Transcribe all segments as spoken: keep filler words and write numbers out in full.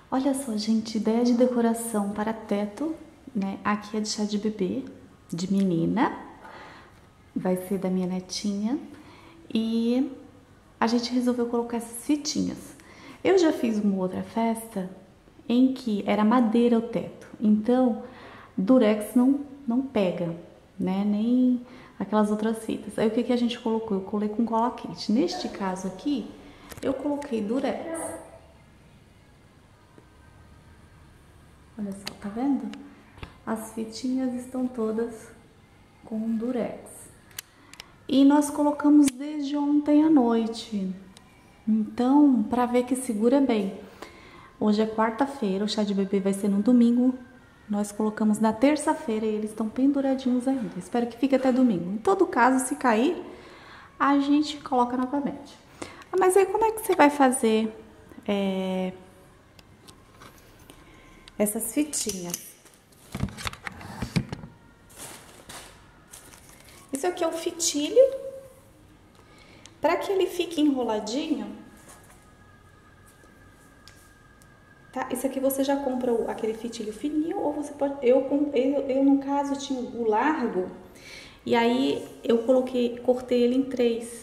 Olha só, gente, ideia de decoração para teto, né? Aqui é de chá de bebê, de menina, vai ser da minha netinha. E a gente resolveu colocar essas fitinhas. Eu já fiz uma outra festa em que era madeira o teto, então durex não, não pega, né? Nem aquelas outras fitas. Aí o que, que a gente colocou? Eu colei com cola quente. Neste caso aqui, eu coloquei durex. Olha só, tá vendo? As fitinhas estão todas com durex. E nós colocamos desde ontem à noite. Então, para ver que segura bem. Hoje é quarta-feira, o chá de bebê vai ser no domingo. Nós colocamos na terça-feira e eles estão penduradinhos ainda. Espero que fique até domingo. Em todo caso, se cair, a gente coloca novamente. Ah, mas aí como é que você vai fazer é, essas fitinhas? Isso aqui é o fitilho. Para que ele fique enroladinho, tá? Isso aqui você já compra o, aquele fitilho fininho, ou você pode... Eu, eu, eu, no caso, tinha o largo, e aí eu coloquei, cortei ele em três.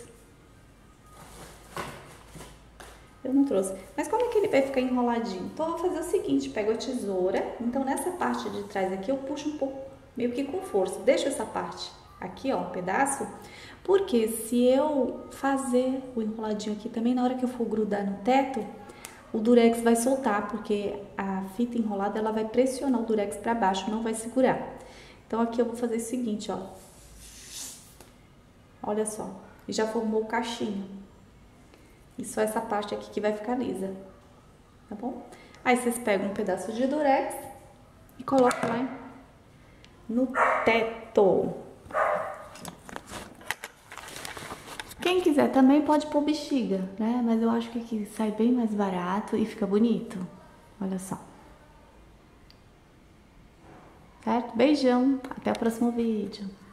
Eu não trouxe. Mas como é que ele vai ficar enroladinho? Então, eu vou fazer o seguinte, pego a tesoura, então nessa parte de trás aqui eu puxo um pouco, meio que com força. Deixo essa parte aqui, ó, um pedaço, porque se eu fazer o enroladinho aqui também, na hora que eu for grudar no teto, o durex vai soltar, porque a fita enrolada, ela vai pressionar o durex para baixo, não vai segurar. Então, aqui eu vou fazer o seguinte, ó. Olha só, já formou o cachinho. E só essa parte aqui que vai ficar lisa, tá bom? Aí, vocês pegam um pedaço de durex e colocam lá no teto. Quem quiser também pode pôr bexiga, né? Mas eu acho que aqui sai bem mais barato e fica bonito. Olha só. Certo? Beijão. Até o próximo vídeo.